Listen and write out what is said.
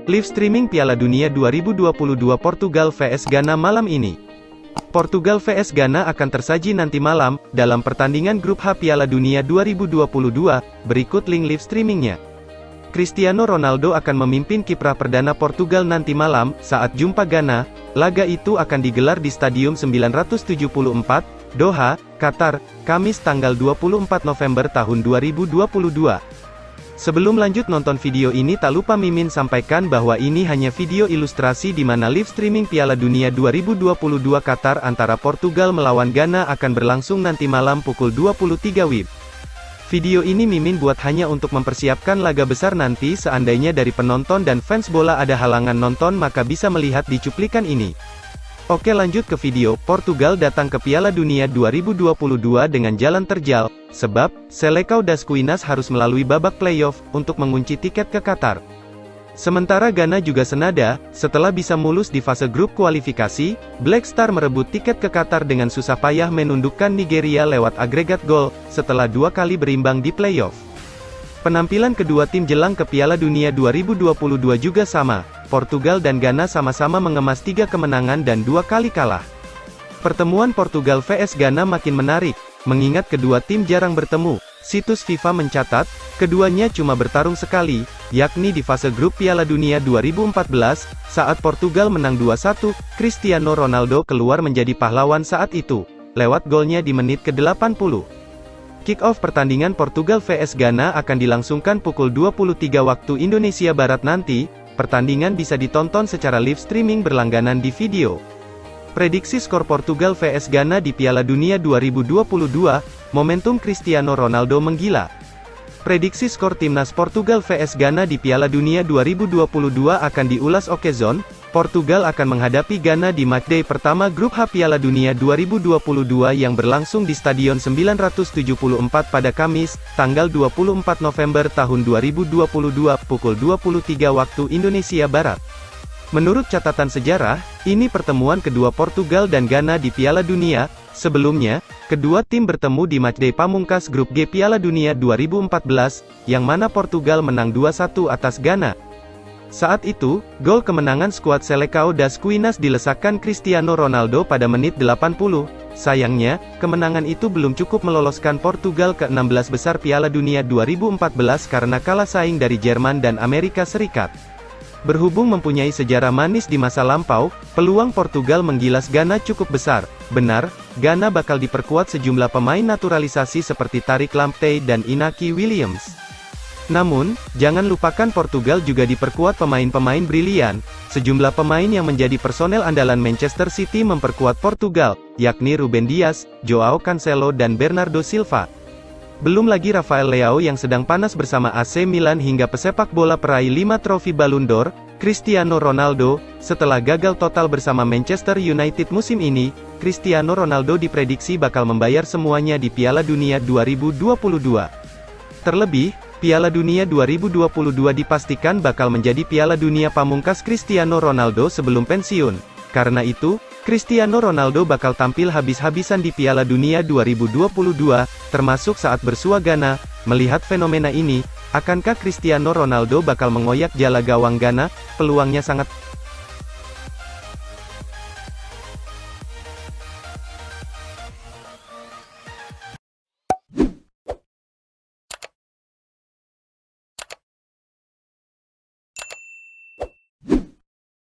Live streaming Piala Dunia 2022 Portugal vs Ghana malam ini. Portugal vs Ghana akan tersaji nanti malam, dalam pertandingan grup H Piala Dunia 2022, berikut link live streamingnya. Cristiano Ronaldo akan memimpin kiprah perdana Portugal nanti malam, saat jumpa Ghana. Laga itu akan digelar di Stadium 974, Doha, Qatar, Kamis tanggal 24 November tahun 2022. Sebelum lanjut nonton video ini, tak lupa Mimin sampaikan bahwa ini hanya video ilustrasi di mana live streaming Piala Dunia 2022 Qatar antara Portugal melawan Ghana akan berlangsung nanti malam pukul 23 WIB. Video ini Mimin buat hanya untuk mempersiapkan laga besar nanti. Seandainya dari penonton dan fans bola ada halangan nonton, maka bisa melihat di cuplikan ini. Oke, lanjut ke video. Portugal datang ke Piala Dunia 2022 dengan jalan terjal, sebab Seleção das Quinas harus melalui babak playoff untuk mengunci tiket ke Qatar. Sementara Ghana juga senada, setelah bisa mulus di fase grup kualifikasi, Black Star merebut tiket ke Qatar dengan susah payah menundukkan Nigeria lewat agregat gol, setelah 2 kali berimbang di playoff. Penampilan kedua tim jelang ke Piala Dunia 2022 juga sama. Portugal dan Ghana sama-sama mengemas 3 kemenangan dan 2 kali kalah. Pertemuan Portugal vs Ghana makin menarik, mengingat kedua tim jarang bertemu. Situs FIFA mencatat, keduanya cuma bertarung sekali, yakni di fase grup Piala Dunia 2014, saat Portugal menang 2-1, Cristiano Ronaldo keluar menjadi pahlawan saat itu, lewat golnya di menit ke-80. Kick-off pertandingan Portugal vs Ghana akan dilangsungkan pukul 23 waktu Indonesia Barat nanti. Pertandingan bisa ditonton secara live streaming berlangganan di video. Prediksi skor Portugal vs Ghana di Piala Dunia 2022, momentum Cristiano Ronaldo menggila. Prediksi skor timnas Portugal vs Ghana di Piala Dunia 2022 akan diulas Okezone. Portugal akan menghadapi Ghana di matchday pertama grup H Piala Dunia 2022 yang berlangsung di Stadion 974 pada Kamis, tanggal 24 November tahun 2022 pukul 23 waktu Indonesia Barat. Menurut catatan sejarah, ini pertemuan kedua Portugal dan Ghana di Piala Dunia. Sebelumnya, kedua tim bertemu di matchday pamungkas grup G Piala Dunia 2014, yang mana Portugal menang 2-1 atas Ghana. Saat itu, gol kemenangan skuad Seleção das Quinas dilesakkan Cristiano Ronaldo pada menit 80. Sayangnya, kemenangan itu belum cukup meloloskan Portugal ke 16 besar Piala Dunia 2014 karena kalah saing dari Jerman dan Amerika Serikat. Berhubung mempunyai sejarah manis di masa lampau, peluang Portugal menggilas Ghana cukup besar. Benar, Ghana bakal diperkuat sejumlah pemain naturalisasi seperti Tariq Lamptey dan Inaki Williams. Namun, jangan lupakan Portugal juga diperkuat pemain-pemain brilian. Sejumlah pemain yang menjadi personel andalan Manchester City memperkuat Portugal, yakni Ruben Dias, Joao Cancelo dan Bernardo Silva. Belum lagi Rafael Leao yang sedang panas bersama AC Milan hingga pesepak bola peraih 5 trofi Ballon d'Or, Cristiano Ronaldo. Setelah gagal total bersama Manchester United musim ini, Cristiano Ronaldo diprediksi bakal membayar semuanya di Piala Dunia 2022. Terlebih, Piala Dunia 2022 dipastikan bakal menjadi Piala Dunia pamungkas Cristiano Ronaldo sebelum pensiun. Karena itu, Cristiano Ronaldo bakal tampil habis-habisan di Piala Dunia 2022, termasuk saat bersua Ghana. Melihat fenomena ini, akankah Cristiano Ronaldo bakal mengoyak jala gawang Ghana? Peluangnya sangat